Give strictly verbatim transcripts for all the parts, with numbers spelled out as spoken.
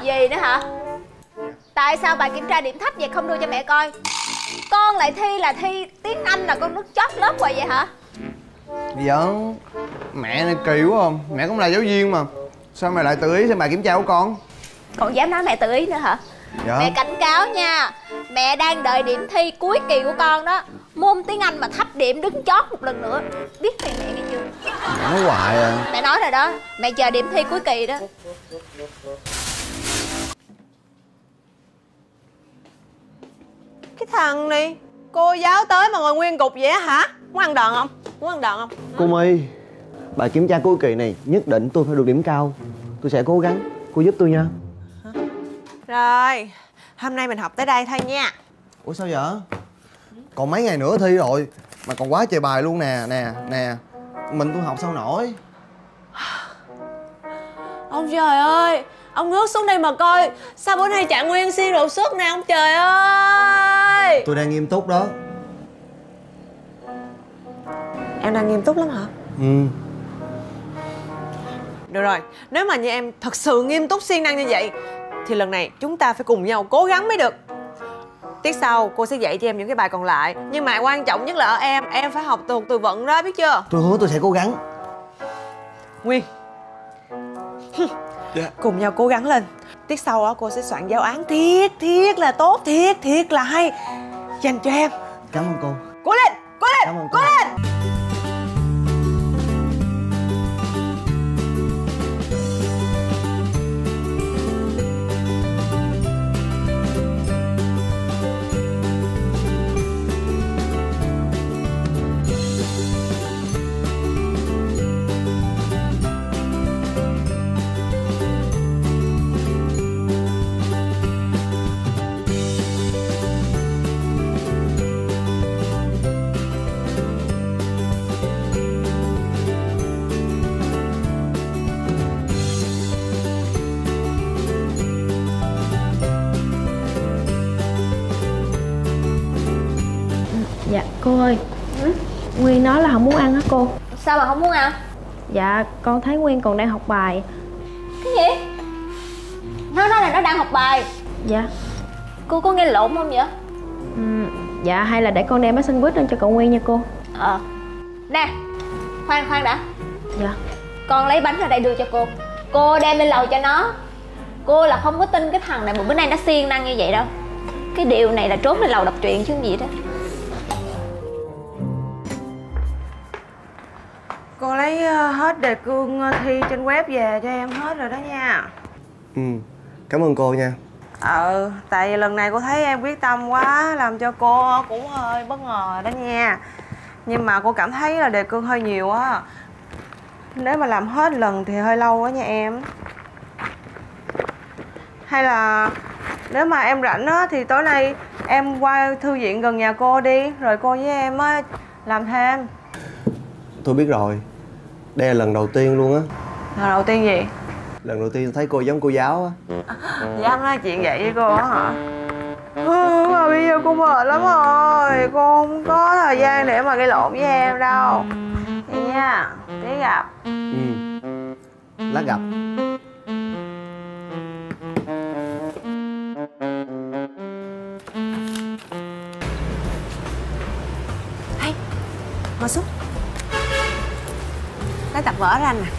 Gì nữa hả? Tại sao bài kiểm tra điểm thấp vậy không đưa cho mẹ coi? Con lại thi là thi tiếng Anh là con nước chót lớp hoài vậy hả? Giỡn. Mẹ này kỳ quá không? Mẹ cũng là giáo viên mà. Sao mẹ lại tự ý xem bài kiểm tra của con? Còn dám nói mẹ tự ý nữa hả? Dạ. Mẹ cảnh cáo nha. Mẹ đang đợi điểm thi cuối kỳ của con đó. Môn tiếng Anh mà thấp điểm đứng chót một lần nữa, biết mẹ mẹ nghe chưa? Mẹ nói hoài à. Mẹ nói rồi đó. Mẹ chờ điểm thi cuối kỳ đó. Cái thằng này, cô giáo tới mà ngồi nguyên cục vậy hả? Muốn ăn đòn không? Muốn ăn đòn không? Cô My, bài kiểm tra cuối kỳ này nhất định tôi phải được điểm cao. Tôi sẽ cố gắng, cô giúp tôi nha. Rồi, hôm nay mình học tới đây thôi nha. Ủa sao vậy? Còn mấy ngày nữa thi rồi mà còn quá trời bài luôn nè, nè, nè. Mình tôi học sao nổi. Ông trời ơi, ông ngước xuống đây mà coi. Sao bữa nay Trạng Nguyên siêng đột xuất nè ông trời ơi. Tôi đang nghiêm túc đó. Em đang nghiêm túc lắm hả? Ừ. Được rồi, nếu mà như em thật sự nghiêm túc siêng năng như vậy thì lần này chúng ta phải cùng nhau cố gắng mới được. Tiết sau cô sẽ dạy cho em những cái bài còn lại. Nhưng mà quan trọng nhất là ở em, em phải học thuộc từ vựng đó, biết chưa? Tôi hứa tôi sẽ cố gắng. Nguyên. Dạ. Cùng nhau cố gắng lên. Tiết sau á cô sẽ soạn giáo án thiệt thiệt là tốt, thiệt thiệt là hay dành cho em. Cảm ơn cô. Cố lên, cố lên, Cảm ơn cố cô. lên. Dạ cô ơi. ừ? Nguyên nói là không muốn ăn á cô. Sao mà không muốn ăn? Dạ con thấy Nguyên còn đang học bài. Cái gì? Nó nói là nó đang học bài. Dạ. Cô có nghe lộn không vậy? ừ, Dạ hay là để con đem cái sandwich lên cho cậu Nguyên nha cô. Ờ. Nè, khoan khoan đã. Dạ. Con lấy bánh ra đây đưa cho cô. Cô đem lên lầu cho nó. Cô là không có tin cái thằng này một bữa nay nó siêng năng như vậy đâu. Cái điều này là trốn lên lầu đọc truyện chứ không gì đó. Cô lấy hết đề cương thi trên web về cho em hết rồi đó nha. Ừ, cảm ơn cô nha. Ừ, tại vì lần này cô thấy em quyết tâm quá, làm cho cô cũng hơi bất ngờ đó nha. Nhưng mà cô cảm thấy là đề cương hơi nhiều á. Nếu mà làm hết lần thì hơi lâu quá nha em. Hay là nếu mà em rảnh á thì tối nay em qua thư viện gần nhà cô đi. Rồi cô với em á làm thêm. Tôi biết rồi. Đây là lần đầu tiên luôn á. Lần đầu tiên gì? Lần đầu tiên thấy cô giống cô giáo á. Dám nói chuyện vậy với cô á hả? Ừ, mà bây giờ cô mệt lắm rồi. Cô không có thời gian để mà gây lộn với em đâu. Vậy nha, tí gặp. Ừ. Lát gặp. Hey, ngồi xuống. Lấy tập vở ra nè.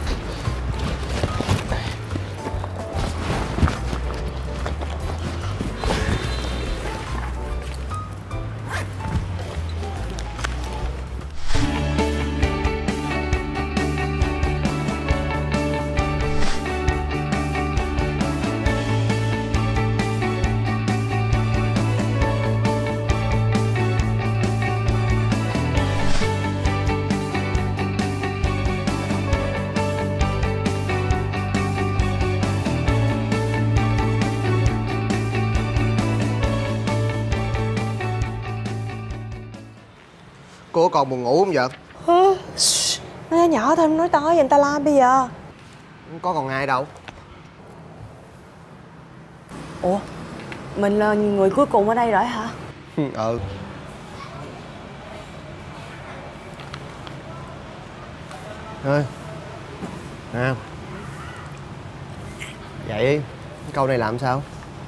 Cô còn buồn ngủ không vậy? Ừ. Nói nhỏ thôi, nói to vậy người ta la bây giờ. Có còn ai đâu. Ủa, mình là người cuối cùng ở đây rồi hả? Ừ. Thôi nè, dậy đi. Câu này làm sao?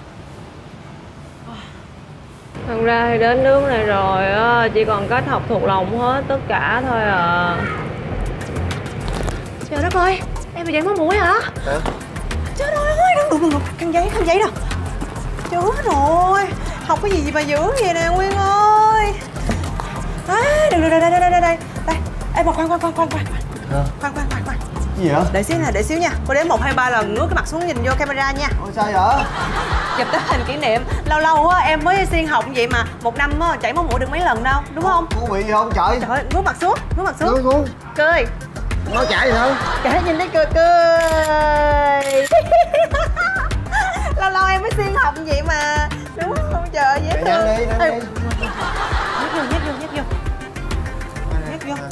Thật ra thì đến nước này rồi á, chỉ còn cách học thuộc lòng hết tất cả thôi à. Trời đất ơi, em bị chảy máu mũi hả? Hả? Trời ơi, đừng đụng đừng đụng, khăn giấy, khăn giấy đâu. Chết rồi, học cái gì mà dữ vậy nè Nguyên ơi. À, đừng đừng đây đây đây đây đây đây. Ê mà khoan khoan khoan khoan khoan. Hả? Khoan khoan khoan khoan. Gì vậy? Để xíu nè, để xíu nha. Cô đếm một hai ba lần ngước cái mặt xuống nhìn vô camera nha. Ôi sao vậy? Chụp tấm hình kỷ niệm. Lâu lâu á em mới xuyên học vậy mà một năm á chảy máu mũi được mấy lần đâu, đúng không? Cô bị gì không trời? Trời ơi, ngước mặt xuống, ngước mặt xuống. Ngước xuống. Cười. Nó chảy gì không? Chảy nhìn thấy cười cười. Lâu lâu em mới xuyên học vậy mà, đúng không? Trời dễ thương. Nhanh đi, nhanh Ê, đi. nhét vô, nhét vô, nhét vô. Nhét vô.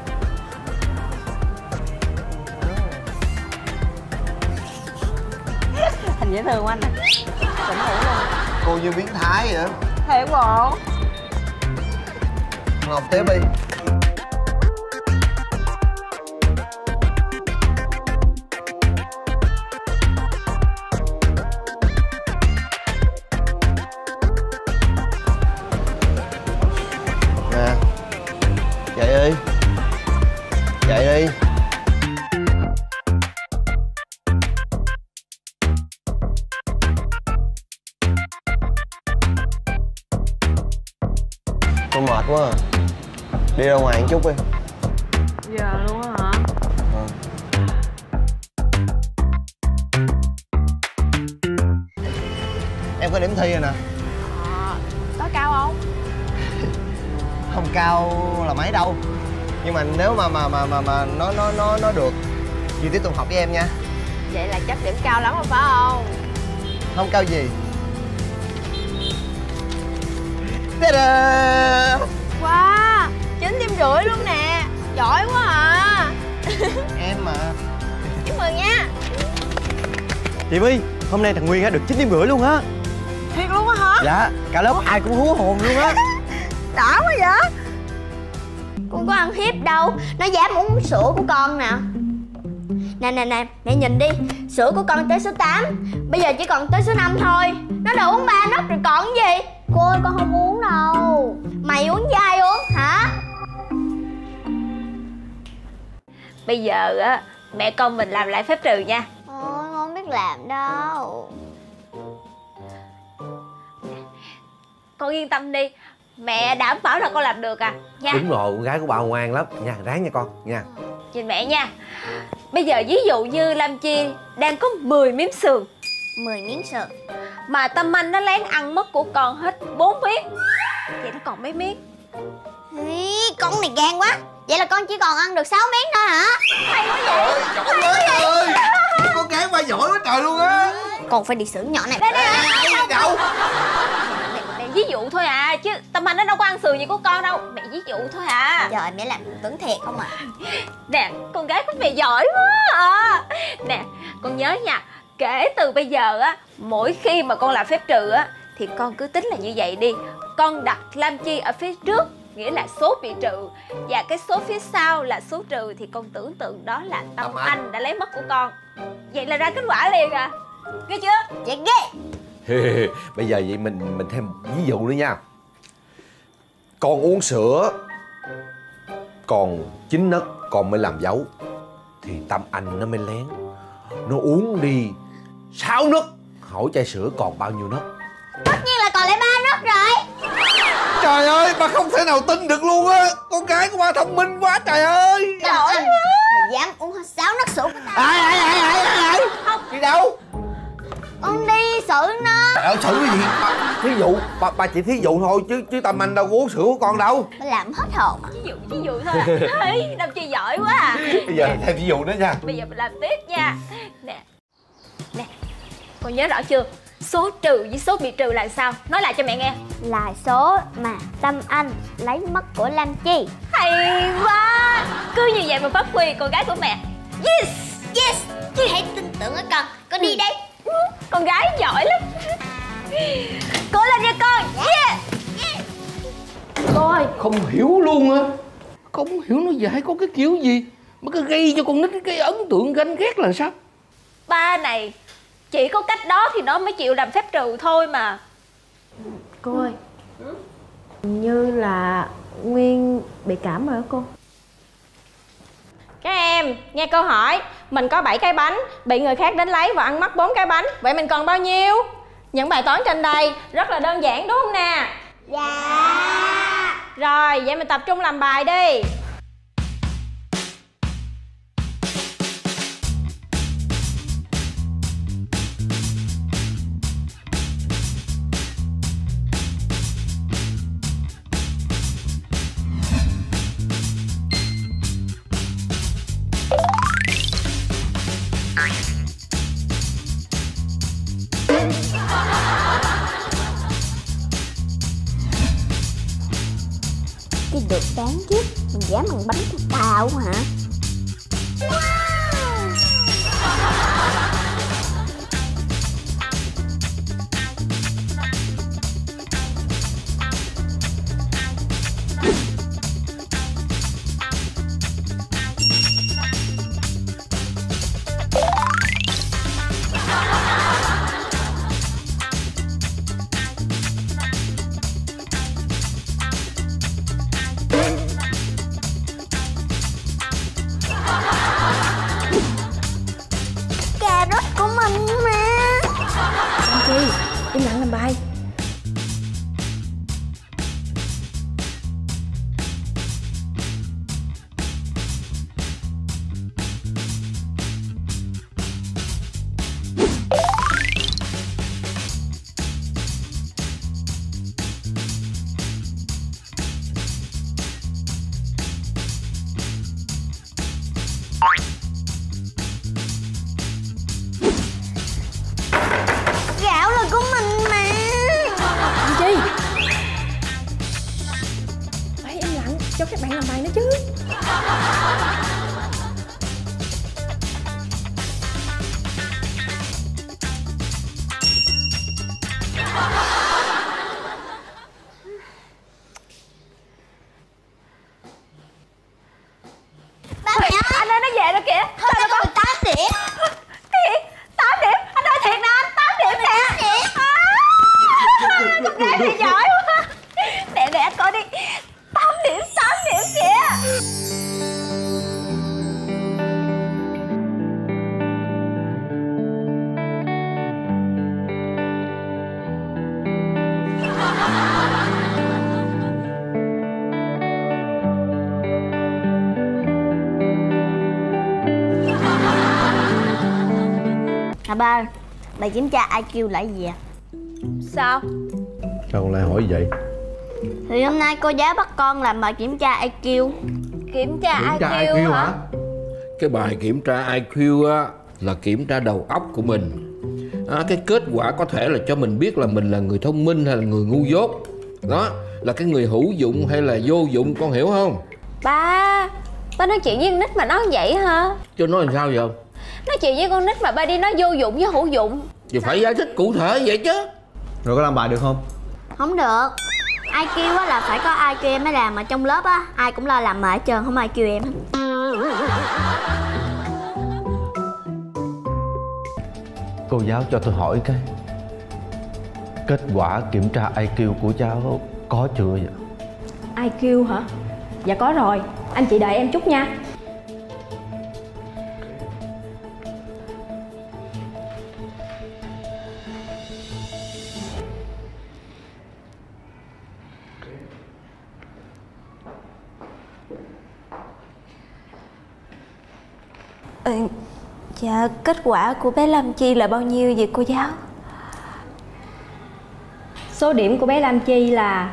Thành dễ thương của anh nè. Tỉnh ngủ luôn. Cô như biến thái vậy. Thiệt bộ. Học tiếp đi. Nè, dậy đi. Dậy đi. Tôi mệt quá à. Đi ra ngoài một chút đi. Giờ luôn á hả? Ừ. Em có điểm thi rồi nè. À, có cao không? Không cao là mấy đâu. Nhưng mà nếu mà mà mà mà, mà nó nó nó nó được thì tiếp tục học với em nha. Vậy là chắc điểm cao lắm rồi phải không? Không cao gì. Ta-da! Wow, chín điểm rưỡi luôn nè. Giỏi quá à. Em mà. Chúc mừng nha. Chị My, hôm nay thằng Nguyên á được chín điểm rưỡi luôn á. Thiệt luôn á hả? Dạ, cả lớp ai cũng hú hồn luôn á. Đã quá vậy. Con có ăn hiếp đâu. Nó dám uống sữa của con nè. Nè nè nè, mẹ nhìn đi. Sữa của con tới số tám, bây giờ chỉ còn tới số năm thôi. Nó đã uống ba nấc rồi còn cái gì. Cô ơi, con không uống đâu. Mày uống với ai uống hả? Bây giờ á, mẹ con mình làm lại phép trừ nha. Ôi, con không biết làm đâu. Con yên tâm đi, mẹ đảm bảo là con làm được à nha. Đúng rồi, con gái của bà ngoan lắm nha, ráng nha con nha. Nhìn mẹ nha. Bây giờ ví dụ như Lam Chi đang có mười miếng sườn, mười miếng sườn, mà Tâm Anh nó lén ăn mất của con hết bốn miếng, vậy nó còn mấy miếng? Ý, con này gan quá. Vậy là con chỉ còn ăn được sáu miếng thôi hả? Hay quá vậy. Giỏi quá trời ơi. Con gái ba giỏi quá trời luôn á. Con phải đi xưởng nhỏ này. Đây đây đây. Đâu? Mẹ, mẹ ví dụ thôi à, chứ Tâm Anh nó đâu có ăn sườn gì của con đâu. Mẹ ví dụ thôi à. Trời, mẹ làm tưởng thiệt không à. Nè, con gái của mẹ giỏi quá à. Nè, con nhớ nha, kể từ bây giờ á, mỗi khi mà con làm phép trừ á thì con cứ tính là như vậy đi. Con đặt Lam Chi ở phía trước, nghĩa là số bị trừ, và cái số phía sau là số trừ, thì con tưởng tượng đó là Tâm, Tâm Anh. Anh đã lấy mất của con. Vậy là ra kết quả liền à. Ghê chưa? Vậy ghê. Bây giờ vậy mình mình thêm một ví dụ nữa nha. Con uống sữa, còn chín nấc con mới làm dấu, thì Tâm Anh nó mới lén, nó uống đi sáu nấc. Hỏi chai sữa còn bao nhiêu nấc? Tất nhiên là còn lại ba nấc rồi. Trời ơi, bà không thể nào tin được luôn á. Con gái của bà thông minh quá trời ơi. Trời ơi, mày dám uống hết sáu nấc sữa của tao? Ai ai ai ai ai Không. Đi đâu? Con đi xử nó. Ờ, xử cái gì? Bà, thí dụ, bà, bà chỉ thí dụ thôi chứ chứ Tâm Anh đâu có uống sữa của con đâu. Nó làm hết hồn à. Ví dụ, ví dụ thôi à. Thấy, Nam Chi giỏi quá à. Bây giờ thêm ví dụ nữa nha. Bây giờ mình làm tiếp nha. Nè, nè, con nhớ rõ chưa? Số trừ với số bị trừ là sao? Nói lại cho mẹ nghe. Là số mà Tâm Anh lấy mất của Lam Chi. Hay quá. Cứ như vậy mà phát huy con gái của mẹ. Yes, yes. Chị hãy tin tưởng ở con. Con đi đây. Con gái giỏi lắm. Cố lên nha con. Yeah, yeah. Cô ơi. Không hiểu luôn á. Không hiểu nó dạy có cái kiểu gì mà cứ gây cho con nít cái ấn tượng ganh ghét là sao? Ba này Chỉ có cách đó thì nó mới chịu làm phép trừ thôi mà. Cô ơi, hình như là Nguyên bị cảm rồi đó cô. Các em, nghe câu hỏi. Mình có bảy cái bánh, bị người khác đến lấy và ăn mất bốn cái bánh. Vậy mình còn bao nhiêu? Những bài toán trên đây rất là đơn giản đúng không nè? Dạ. Rồi, vậy mình tập trung làm bài đi. Cái được đáng chứ, mình dám bằng bánh của tao hả? Cà rốt của mình mà. Lam Chi, im lặng làm bài. Gạo là của mình mà. Lam Chi, phải im lặng cho các bạn làm bài nữa chứ. Ba mẹ ơi, anh ơi nó về rồi kìa. Thôi nó có tám điểm. Thiệt, tám điểm. Anh ơi thiệt nè anh, tám điểm nè. Con gái này giỏi quá. Nè nè anh coi đi. tám điểm, tám điểm kìa. À ba, bài kiểm tra i kiu là gì ạ? Sao? Sao con lại hỏi vậy? Thì hôm nay cô giáo bắt con làm bài kiểm tra i kiu. Kiểm tra, Kiểm tra i kiu, i kiu hả? hả? Cái bài kiểm tra i kiu á là kiểm tra đầu óc của mình. À, cái kết quả có thể là cho mình biết là mình là người thông minh hay là người ngu dốt. Đó, là cái người hữu dụng hay là vô dụng, con hiểu không? Ba, ba nói chuyện với con nít mà nói vậy hả? Cho nói làm sao vậy? Nói chuyện với con nít mà ba đi nói vô dụng với hữu dụng. Thì phải giải thích cụ thể vậy chứ. Rồi có làm bài được không? Không được. i kiu á là phải có ai kiu em mới làm, mà trong lớp á ai cũng lo làm mà hết trơn, không ai kêu em. Cô giáo cho tôi hỏi cái, kết quả kiểm tra i kiu của cháu có chưa vậy? i kiu hả? Dạ có rồi, anh chị đợi em chút nha. Ừ, dạ kết quả của bé Lam Chi là bao nhiêu vậy cô giáo? Số điểm của bé Lam Chi là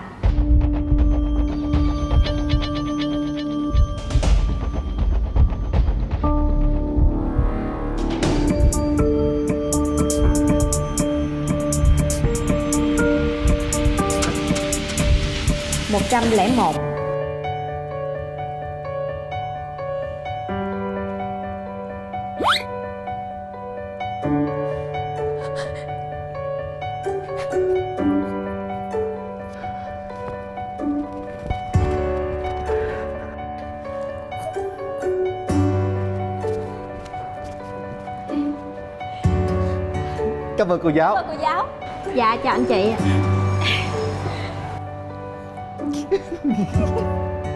một trăm lẻ một. Cảm ơn cô giáo. Cảm ơn cô giáo. Dạ chào anh chị.